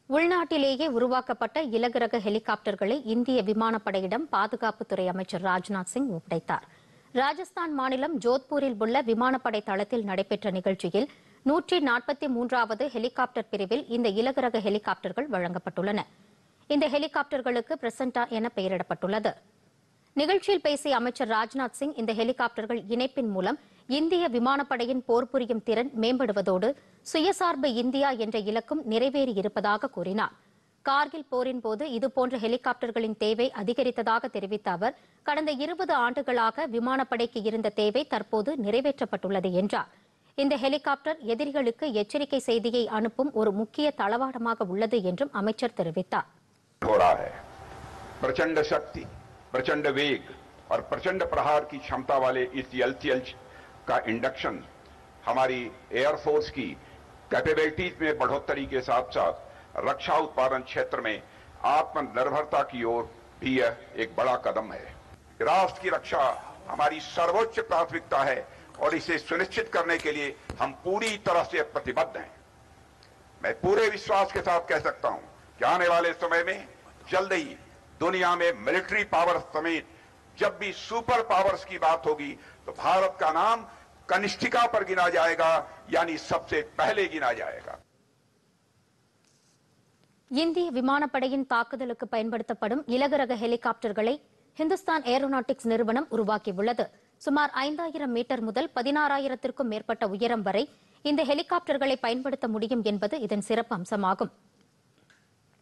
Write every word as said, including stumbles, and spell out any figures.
உள்நாட்டிலேயே உருவாக்கப்பட்ட இலகுரக ஹெலிகாப்டர்களை இந்திய விமானப்படையிடம் பாதுகாப்புத்துறை அமைச்சர் ராஜ்நாத் சிங் ஒப்படைத்தார். ராஜஸ்தான் மாநிலம் ஜோத்பூரில் உள்ள விமானப்படை தளத்தில் நடைபெற்ற நிகழ்ச்சியில் நூற்றி நாற்பத்தி மூன்றாவது ஹெலிகாப்டர் பிரிவில் இந்த இலகுரக ஹெலிகாப்டர்கள் வழங்கப்பட்டுள்ளன. இந்த ஹெலிகாப்டர்களுக்கு பிரசண்டா என பெயரிடப்பட்டுள்ளது. நிகழ்ச்சியில் பேசிய அமைச்சர் ராஜ்நாத் சிங், இந்த ஹெலிகாப்டர்கள் இணைப்பின் மூலம் இந்திய விமானப்படையின் போர் புரியும் திறன் மேம்படுவதோடு சுயசார்பு இந்தியா என்ற இலக்கும் நிறைவேறியிருப்பதாக கூறினார். கார்கில் போரின் போது இதுபோன்ற ஹெலிகாப்டர்களின் தேவை அதிகரித்ததாக தெரிவித்த அவர், கடந்த இருபது ஆண்டுகளாக விமானப்படைக்கு இருந்த தேவை தற்போது நிறைவேற்றப்பட்டுள்ளது என்றார். இந்த ஹெலிகாப்டர் எதிரிகளுக்கு எச்சரிக்கை செய்தியை அனுப்பும் ஒரு முக்கிய தளவாடமாக உள்ளது என்றும் அமைச்சர் தெரிவித்தார். प्रचंड शक्ति, प्रचंड वेग और प्रचंड प्रहार की क्षमता वाले इस एलसीएल का इंडक्शन हमारी एयरफोर्स की कैपेबिलिटीज में बढ़ोतरी के साथ साथ रक्षा उत्पादन क्षेत्र में आत्मनिर्भरता की ओर भी यह एक बड़ा कदम है. राष्ट्र की रक्षा हमारी सर्वोच्च प्राथमिकता है और इसे सुनिश्चित करने के लिए हम पूरी तरह से प्रतिबद्ध हैं. मैं पूरे विश्वास के साथ कह सकता हूं कि आने वाले समय में जल्द ही दुनिया में मिलिट्री पावर समेत जब भी सुपर पावर्स की बात होगी तो भारत का नाम कनिष्ठिका पर गिना जाएगा, यानी सबसे पहले गिना जाएगा. இந்திய விமானப்படையின் தாக்குதலுக்கு பயன்படுத்தப்படும் இலகுரக ஹெலிகாப்டர்களை ஹிந்துஸ்தான் ஏரோநாட்டிக்ஸ் நிறுவனம் உருவாக்கியுள்ளது. சுமார் ஐந்தாயிரம் மீட்டர் முதல் பதினாறாயிரத்திற்கும் மேற்பட்ட உயரம் வரை இந்த ஹெலிகாப்டர்களை பயன்படுத்த முடியும் என்பது இதன் சிறப்பு அம்சமாகும்.